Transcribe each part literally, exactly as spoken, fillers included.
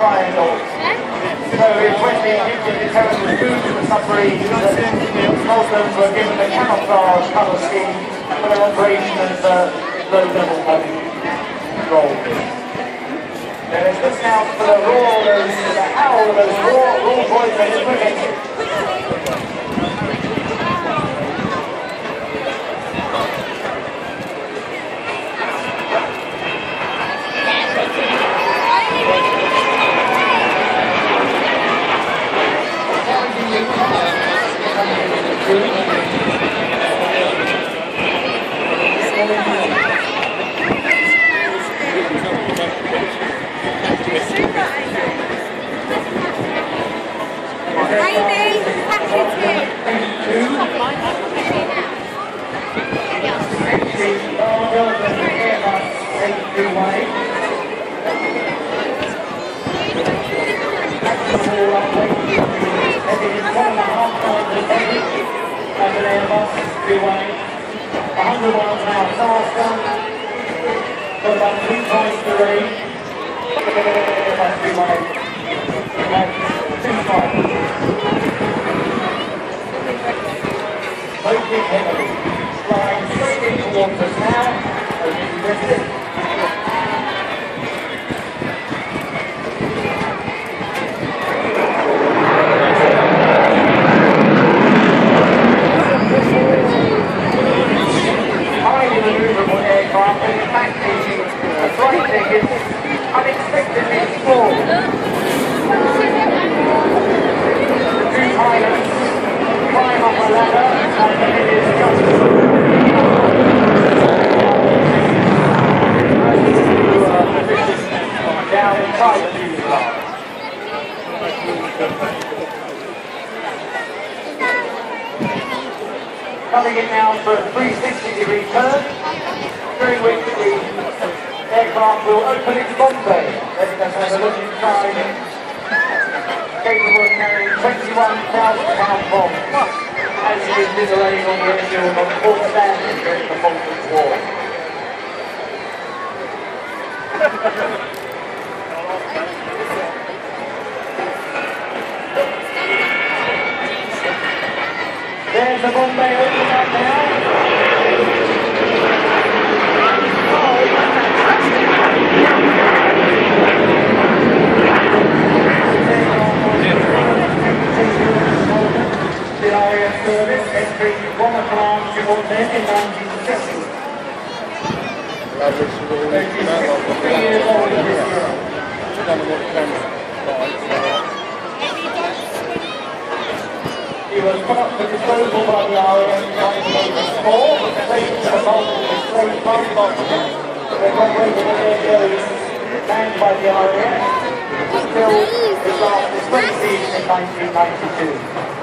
triangles. So it's when the Egyptian determined the route of the submarine that Muslims were given the camouflage colour scheme for their operation as a low-level role. There is this now for the roar, the howl of those raw, raw boys and the wicked. one hundred miles an hour faster, got about three times the range. That's too wide. Too far. Braking heavily. Flying straight in towards us now. As you can miss it. Maneuverable aircraft, and in fact the frightening is unexpectedly small. The two pilots climb up a ladder and then it is just down inside the fuselage. Coming in now for a three sixty degree turn, during which the aircraft will open its bomb bay. Letting us have a look inside, capable of carrying twenty-one thousand pound bombs, as it is delaying on the airfield on the fourth standing during the Vulcan War. There's the bomb bay opening up now. The R A F service entering Bomber Command Gibraltar in nineteen sixty. Three years older this year. He was put up for disposal by the R A F in nineteen eighty-four, taken to the Vulcan display bomb boxes, the operating air manned by the R A F, until his last display season in nineteen ninety-two.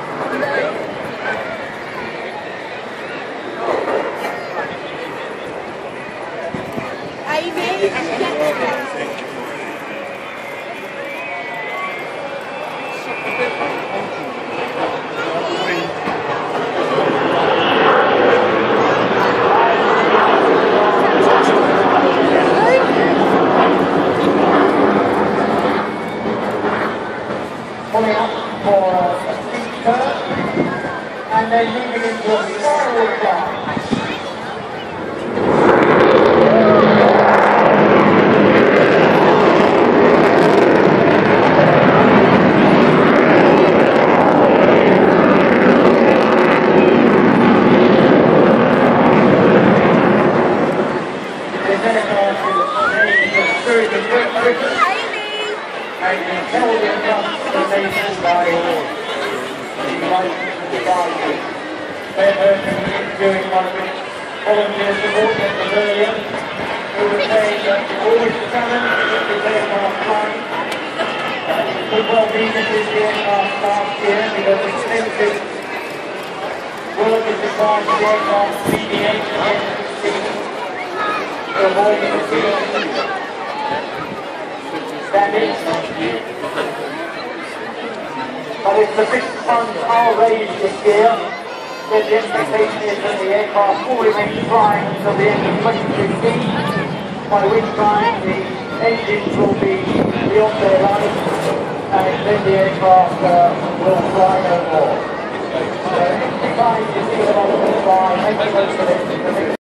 Pulling up for a steep turn, and then moving into a forward climb. This aircraft is named the Spirit of Great Britain, and is held in trust for the nation by the license to divide it. Their version is doing one of its volunteer support that was earlier, who was saying that always the challenge is the aircraft flying. It could well be that this the aircraft last year because extensive work is required for the aircraft to deviate against the sea to avoid interference. Damage. But if the fixed funds are raised this year, then the expectation is that the aircraft will remain flying until the end of twenty fifteen, by which time the engines will be beyond their life. and then the aircraft uh, will fly no more. So if you find you see them on the fly, make sure to